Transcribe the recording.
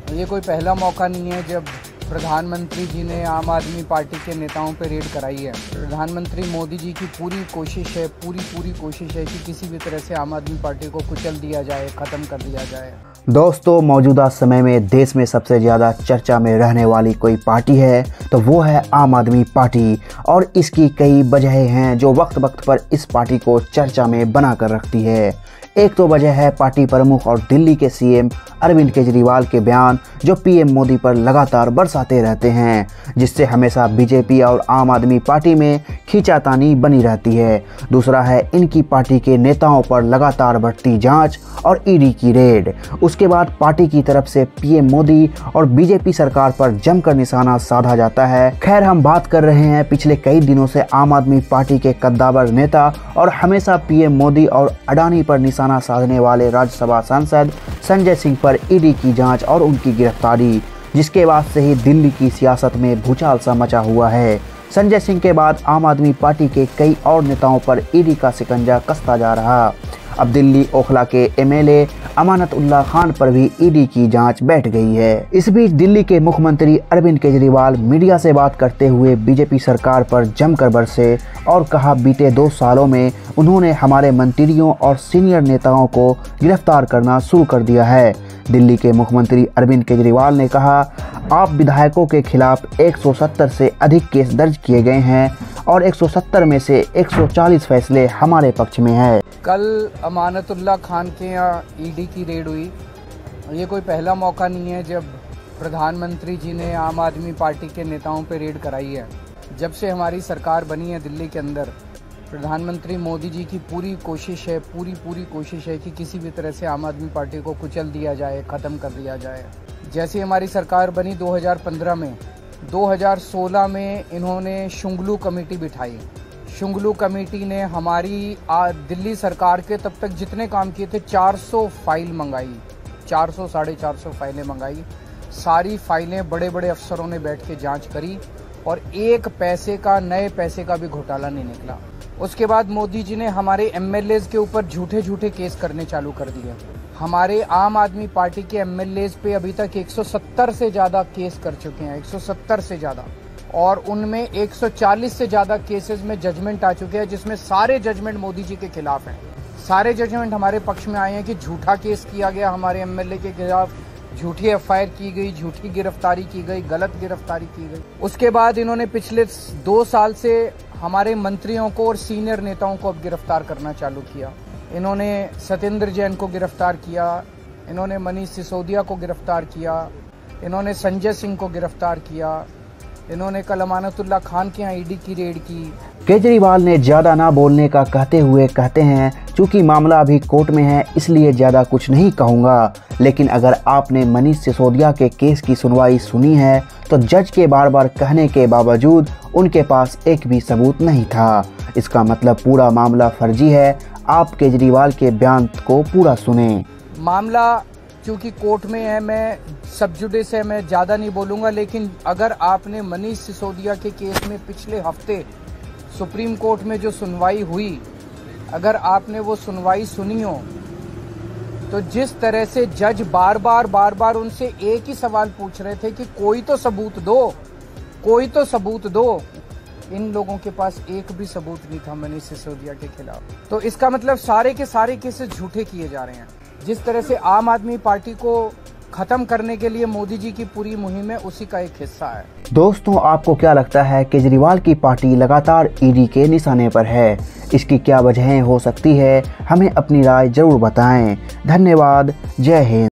ये कोई पहला मौका नहीं है जब प्रधानमंत्री जी ने आम आदमी पार्टी के नेताओं पर रेड कराई है। प्रधानमंत्री मोदी जी की पूरी कोशिश है कि किसी भी तरह से आम आदमी पार्टी को कुचल दिया जाए, ख़त्म कर दिया जाए। दोस्तों, मौजूदा समय में देश में सबसे ज़्यादा चर्चा में रहने वाली कोई पार्टी है तो वो है आम आदमी पार्टी। और इसकी कई वजहें हैं जो वक्त वक्त पर इस पार्टी को चर्चा में बना कर रखती है। एक तो वजह है पार्टी प्रमुख और दिल्ली के सीएम अरविंद केजरीवाल के बयान जो पीएम मोदी पर लगातार बरसाते रहते हैं, जिससे हमेशा बीजेपी और आम आदमी पार्टी में खींचातानी बनी रहती है। दूसरा है इनकी पार्टी के नेताओं पर लगातार बढ़ती जांच और ईडी की रेड। उसके बाद पार्टी की तरफ से पीएम मोदी और बीजेपी सरकार पर जमकर निशाना साधा जाता है। खैर, हम बात कर रहे हैं पिछले कई दिनों से आम आदमी पार्टी के कद्दावर नेता और हमेशा पीएम मोदी और अडानी पर निशाना साधने वाले राज्यसभा सांसद संजय सिंह पर ईडी की जांच और उनकी गिरफ्तारी, जिसके बाद से ही दिल्ली की सियासत में भूचाल सा मचा हुआ है। संजय सिंह के बाद आम आदमी पार्टी के कई और नेताओं पर ईडी का शिकंजा कसता जा रहा। अब दिल्ली ओखला के एमएलए अमानत उल्लाह खान पर भी ईडी की जांच बैठ गई है। इस बीच दिल्ली के मुख्यमंत्री अरविंद केजरीवाल मीडिया से बात करते हुए बीजेपी सरकार पर जमकर बरसे और कहा, बीते 2 सालों में उन्होंने हमारे मंत्रियों और सीनियर नेताओं को गिरफ्तार करना शुरू कर दिया है। दिल्ली के मुख्यमंत्री अरविंद केजरीवाल ने कहा, आप विधायकों के खिलाफ 170 से अधिक केस दर्ज किए गए हैं और 170 में से 140 फैसले हमारे पक्ष में है। कल अमानतुल्लाह खान के यहाँ ईडी की रेड हुई। ये कोई पहला मौका नहीं है जब प्रधानमंत्री जी ने आम आदमी पार्टी के नेताओं पर रेड कराई है। जब से हमारी सरकार बनी है दिल्ली के अंदर, प्रधानमंत्री मोदी जी की पूरी कोशिश है कि किसी भी तरह से आम आदमी पार्टी को कुचल दिया जाए, ख़त्म कर दिया जाए। जैसे हमारी सरकार बनी 2015 में, 2016 में इन्होंने शुंगलू कमेटी बिठाई। शुंगलू कमेटी ने हमारी दिल्ली सरकार के तब तक जितने काम किए थे 400 फाइल मंगाई, 400-450 फाइलें मंगाई। सारी फाइलें बड़े बड़े अफसरों ने बैठ के जांच करी और एक पैसे का, नए पैसे का भी घोटाला नहीं निकला। उसके बाद मोदी जी ने हमारे एमएलएज के ऊपर झूठे केस करने चालू कर दिए। हमारे आम आदमी पार्टी के एमएलएज पे अभी तक 170 से ज़्यादा केस कर चुके हैं, 170 से ज़्यादा, और उनमें 140 से ज़्यादा केसेस में जजमेंट आ चुके हैं, जिसमें सारे जजमेंट मोदी जी के खिलाफ हैं। सारे जजमेंट हमारे पक्ष में आए हैं कि झूठा केस किया गया हमारे एमएलए के खिलाफ, झूठी एफआईआर की गई, झूठी गिरफ्तारी की गई, गलत गिरफ्तारी की गई। उसके बाद इन्होंने पिछले 2 साल से हमारे मंत्रियों को और सीनियर नेताओं को अब गिरफ्तार करना चालू किया। इन्होंने सत्येंद्र जैन को गिरफ्तार किया, इन्होंने मनीष सिसोदिया को गिरफ्तार किया, इन्होंने संजय सिंह को गिरफ्तार किया, इन्होंने कल अमानतुल्लाह खान के यहाँ ईडी की रेड की। केजरीवाल ने ज़्यादा ना बोलने का कहते हुए कहते हैं, चूँकि मामला अभी कोर्ट में है इसलिए ज़्यादा कुछ नहीं कहूँगा। लेकिन अगर आपने मनीष सिसोदिया के केस की सुनवाई सुनी है तो जज के बार बार कहने के बावजूद उनके पास एक भी सबूत नहीं था। इसका मतलब पूरा मामला फर्जी है। आप केजरीवाल के बयान को पूरा सुने। मामला क्योंकि कोर्ट में है, मैं सब जुडिस है, मैं ज़्यादा नहीं बोलूँगा। लेकिन अगर आपने मनीष सिसोदिया के केस में पिछले हफ्ते सुप्रीम कोर्ट में जो सुनवाई हुई, अगर आपने वो सुनवाई सुनी हो, तो जिस तरह से जज बार बार उनसे एक ही सवाल पूछ रहे थे कि कोई तो सबूत दो, इन लोगों के पास एक भी सबूत नहीं था मनीष सिसोदिया के खिलाफ। तो इसका मतलब सारे के सारे केसेस झूठे किए जा रहे हैं। जिस तरह से आम आदमी पार्टी को खत्म करने के लिए मोदी जी की पूरी मुहिम है, उसी का एक हिस्सा है। दोस्तों, आपको क्या लगता है केजरीवाल की पार्टी लगातार ईडी के निशाने पर है? इसकी क्या वजहें हो सकती है? हमें अपनी राय जरूर बताएं। धन्यवाद। जय हिंद।